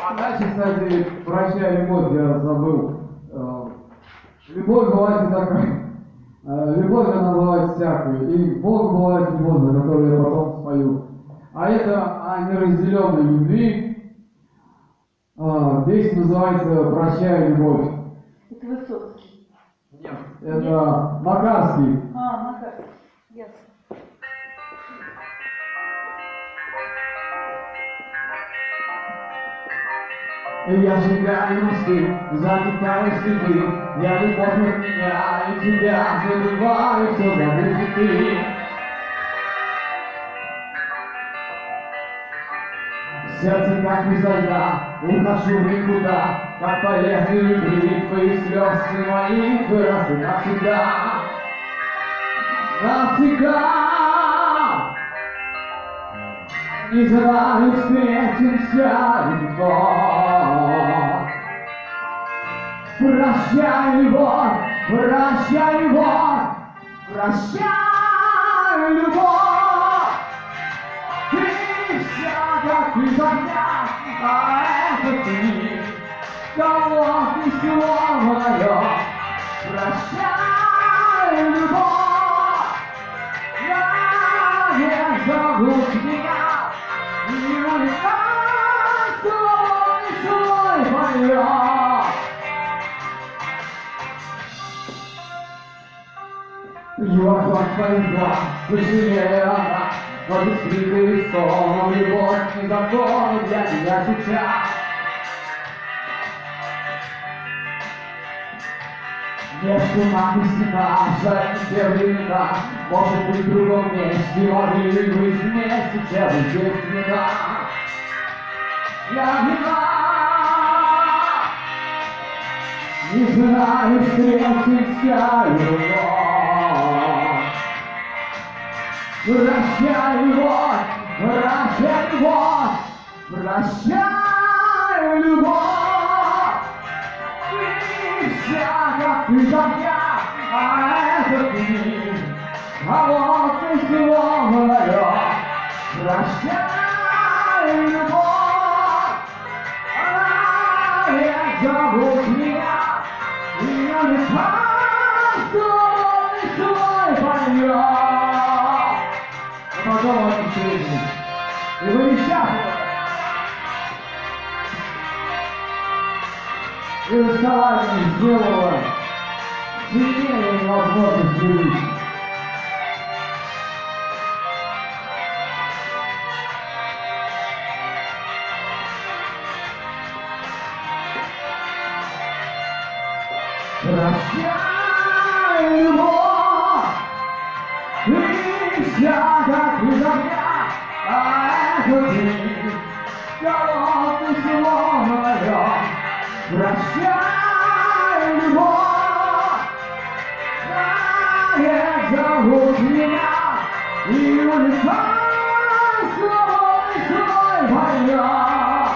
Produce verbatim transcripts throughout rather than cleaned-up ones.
А дальше, кстати, «Прощай, любовь», я забыл. Любовь бывает и такая. Любовь, она бывает всякая. И Бог бывает любовь, за которую я потом спою. А это о неразделенной любви. Песня называется «Прощай, любовь». Это Высоцкий. Нет, это Макарский. А, Макарский. Ясно. Я сжигаю мосты, заметаю следы. Я любовь от меня и тебя забываю, все забудешь ты. Сердце как незайда, ухожу в никуда, как по лезвию бритвы, и слезы мои выросли навсегда. Навсегда. Не знаю, встретимся ли вновь. Прощай, любовь, прощай, любовь, прощай, любовь. Ты вся как из огня, а это ты, холодный слово мое. Прощай, любовь, навек забудь меня. И улетать свой, свой полет. Его твоих глаз, сожалею она, но без крика и стона любовь не закон для меня сейчас. Между нами стена, жаль не те времена, может быть в другом месте могли быть вместе, чем здесь вина. Я вина. Не знаю, встретимся ли вновь. Прощай, любовь, прощай, любовь, прощай, любовь. Ты вся как из огня, а это ты, холодный слово мое. Прощай, любовь, навек забудь меня. И улетать свой, свой полет. Потом он исчезнет. И вы несчастны. И расставание сделало сильнее невозможно сделать. Прощай, любовь, ты вся как из огня, а это ты, холодный слово мое. Прощай, любовь, навек забудь меня и улетай свой, свой полет.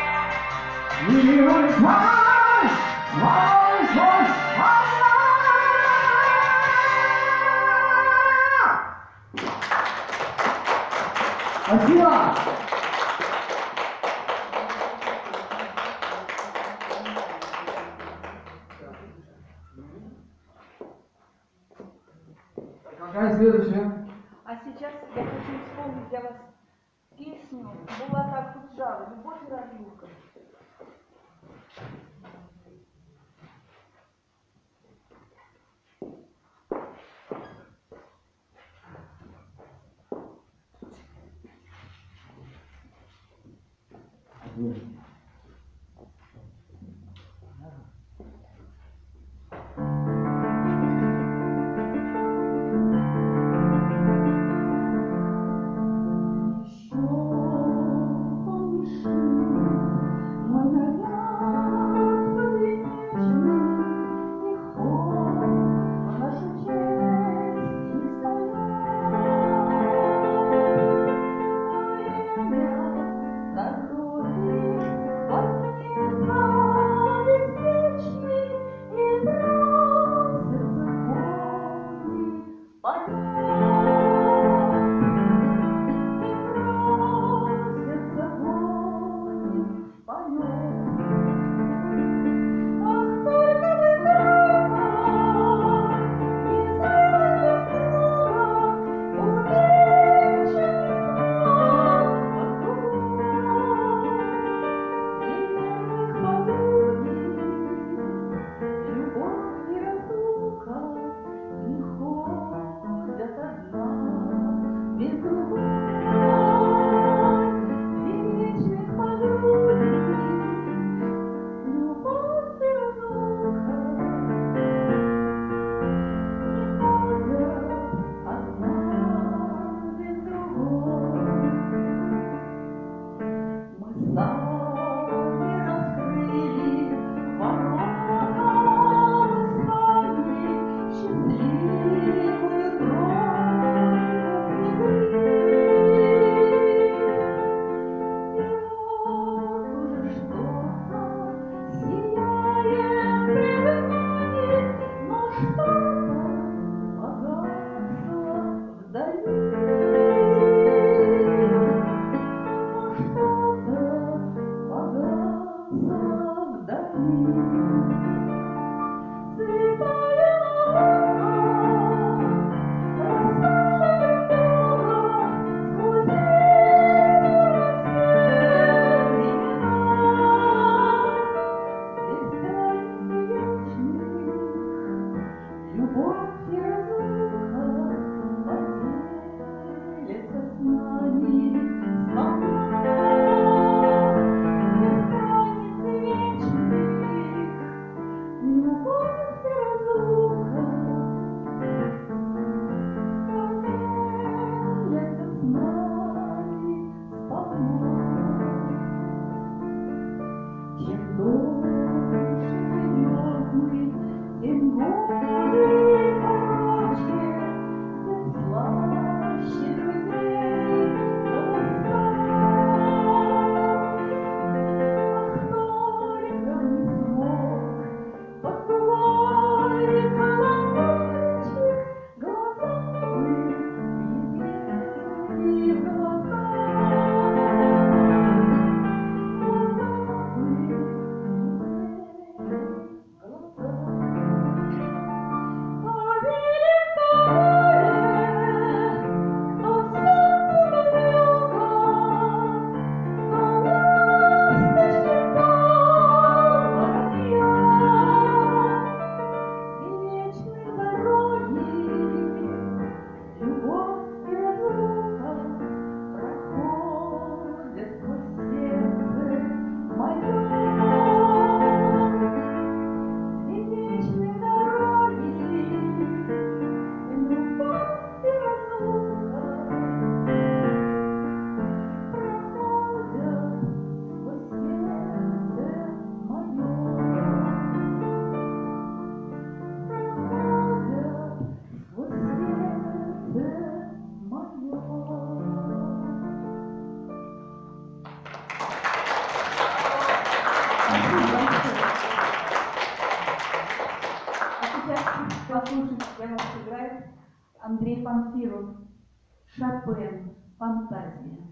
И улетай свой, свой полет. Спасибо. Какая следующая? А сейчас я хочу исполнить для вас песню Булата Акуджава «Любовь и разлука». Дорогой А сейчас послушайте, для вас играет Андрей Панфилов. Шопен. Фантазия.